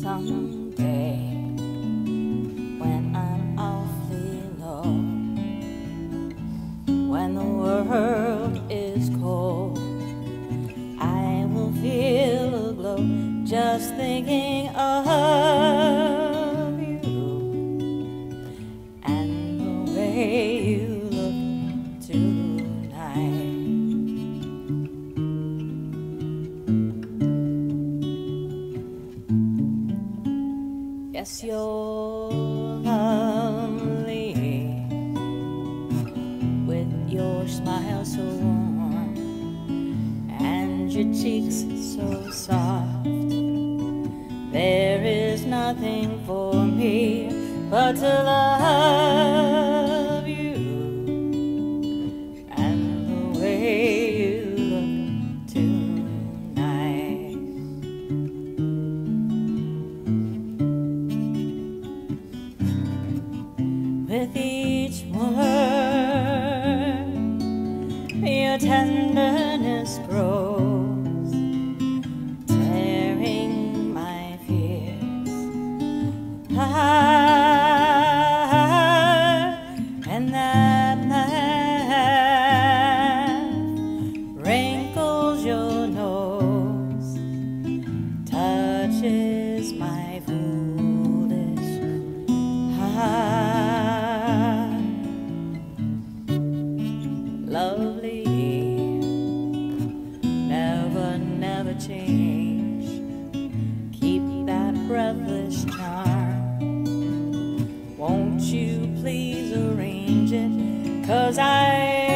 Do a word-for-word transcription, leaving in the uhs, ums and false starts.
someday when I'm awfully low, when the world is cold, I will feel a glow just thinking of you and the way you look tonight. Yes, you're lovely with your smile so warm and your cheeks so soft. There is nothing for me but to love you and the way you look tonight. With each word, your tenderness grows, tearing my fears apart, and that laugh wrinkles your nose, touches my foolish heart. Lovely, never, never change. Keep that breathless charm. Won't you please arrange it? 'Cause I